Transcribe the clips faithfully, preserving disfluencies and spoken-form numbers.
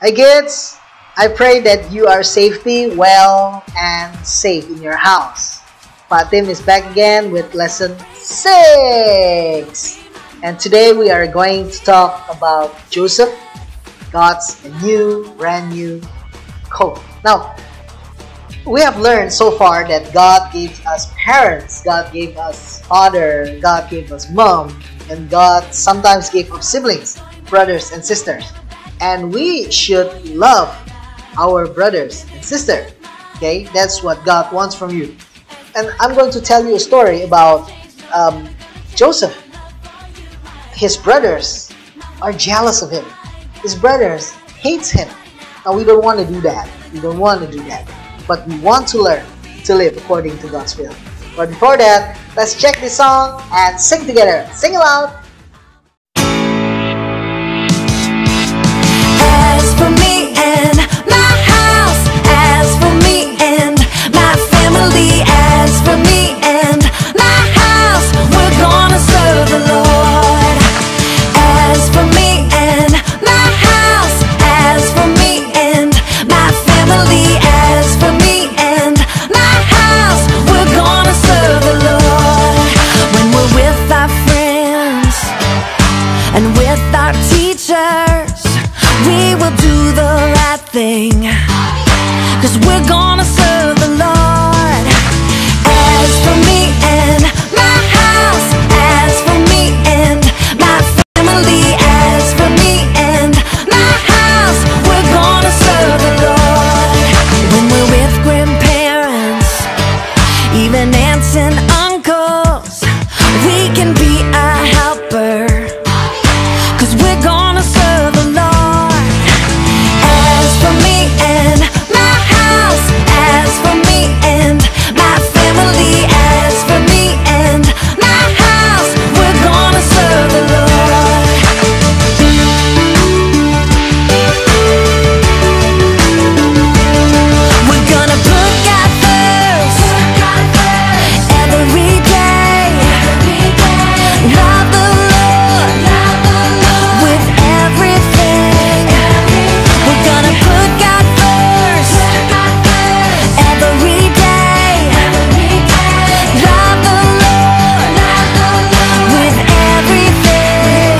Hi kids, I pray that you are safely, well, and safe in your house. Fatim is back again with lesson six. And today we are going to talk about Joseph, God's new, brand new coat. Now, we have learned so far that God gave us parents, God gave us father, God gave us mom, and God sometimes gave us siblings, brothers and sisters. And we should love our brothers and sisters. Okay, that's what God wants from you. And I'm going to tell you a story about um, Joseph. His brothers are jealous of him. His brothers hates him. Now we don't want to do that. We don't want to do that. But we want to learn to live according to God's will. But before that, let's check this song and sing together. Sing aloud. As for me and my house, as for me and my family, as for me and my house, we're gonna serve the Lord. As for me and my house, as for me and my family, as for me and my house, we're gonna serve the Lord. When we're with our friends and with our teachers, we will do the right thing, 'cause we're gonna serve the Lord. As for me and my house, as for me and my family, as for me and my house, we're gonna serve the Lord. When we're with grandparents, even aunts and uncles, we can be a helper, 'cause we're gonna serve the Lord. As for me and my house, as for me and my family, as for me and my house, we're gonna serve the Lord. We're gonna put God first every day. Love the Lord with everything. We're gonna put God first every day. Love the Lord with everything.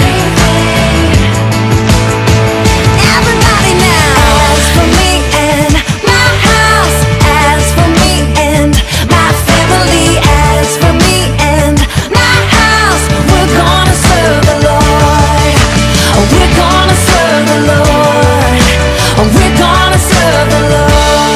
Everybody now. As for me and my house, as for me and my family, as for me and my house, we're gonna serve the Lord. We're gonna serve the Lord. We're gonna serve the Lord.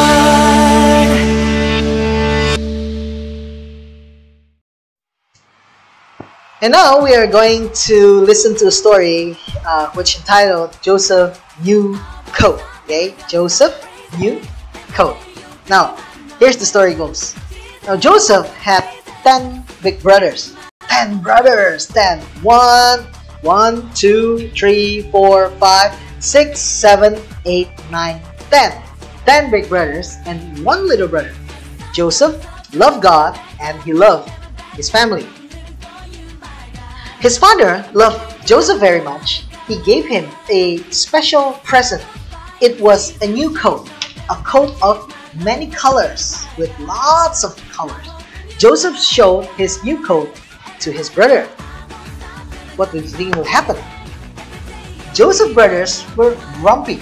And now we are going to listen to a story uh, which entitled Joseph New Coat. Okay, Joseph New Coat. Now, here's the story goes. Now Joseph had ten big brothers. Ten brothers. Ten. One, one, two, three, four, five, six, seven, eight, nine, ten. Ten big brothers and one little brother. Joseph loved God and he loved his family. His father loved Joseph very much. He gave him a special present. It was a new coat, a coat of many colors with lots of colors. Joseph showed his new coat to his brother. What do you think will happen? Joseph's brothers were grumpy.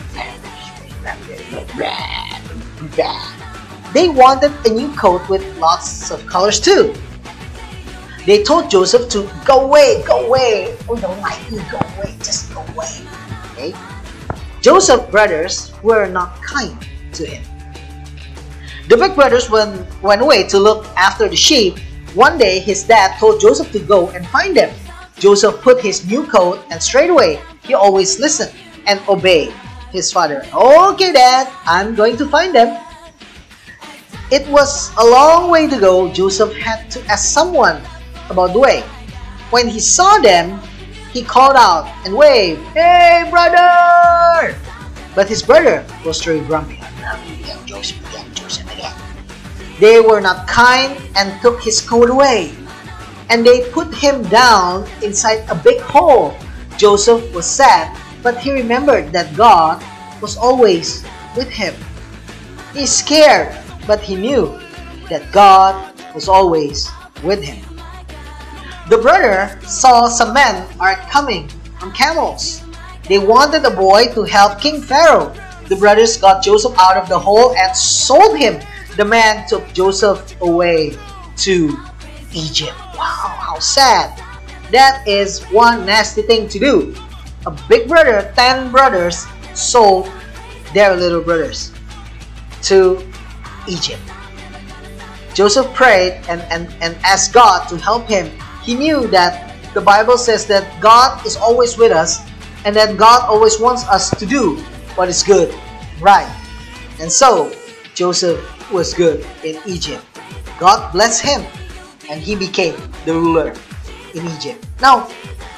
They wanted a new coat with lots of colors too. They told Joseph to go away, go away. We don't like you, go away, just go away. Okay? Joseph's brothers were not kind to him. The big brothers went, went away to look after the sheep. One day, his dad told Joseph to go and find them. Joseph put his new coat and straight away, he always listened and obeyed his father. Okay, Dad, I'm going to find them. It was a long way to go. Joseph had to ask someone about the way. When he saw them, he called out and waved, "Hey, brother!" But his brother was very grumpy. Joseph again, Joseph again. They were not kind and took his coat away. And they put him down inside a big hole. Joseph was sad, but he remembered that God was always with him. He's scared, but he knew that God was always with him. The brother saw some men are coming on camels. They wanted the boy to help King Pharaoh. The brothers got Joseph out of the hole and sold him. The man took Joseph away to Egypt. Wow, how sad. That is one nasty thing to do. A big brother, ten brothers, sold their little brothers to Egypt. Joseph prayed and, and, and asked God to help him. He knew that the Bible says that God is always with us and that God always wants us to do what is good, right. And so, Joseph was good in Egypt. God blessed him and he became the ruler in Egypt. Now,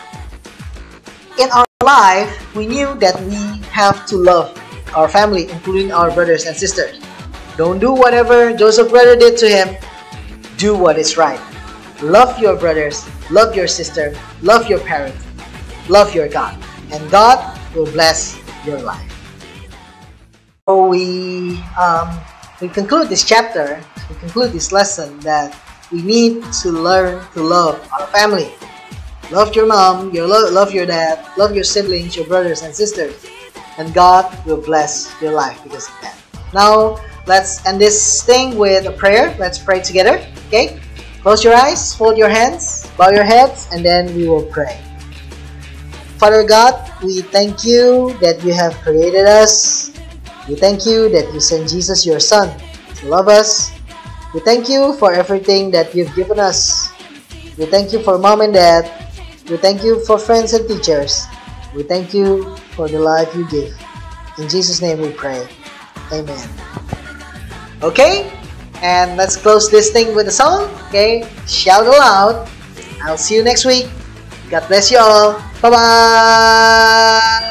in our life, we knew that we have to love our family, including our brothers and sisters. Don't do whatever Joseph's brother did to him. Do what is right. Love your brothers, love your sister, love your parents, love your God, and God will bless your life. So we um, we conclude this chapter, we conclude this lesson that we need to learn to love our family. Love your mom, your lo love your dad, love your siblings, your brothers and sisters, and God will bless your life because of that. Now, let's end this thing with a prayer. Let's pray together, okay? Close your eyes, fold your hands, bow your heads, and then we will pray. Father God, we thank you that you have created us. We thank you that you sent Jesus, your Son, to love us. We thank you for everything that you've given us. We thank you for mom and dad. We thank you for friends and teachers. We thank you for the life you give. In Jesus' name we pray. Amen. Okay? And let's close this thing with a song. Okay? Shout aloud. I'll see you next week. God bless you all. Bye-bye.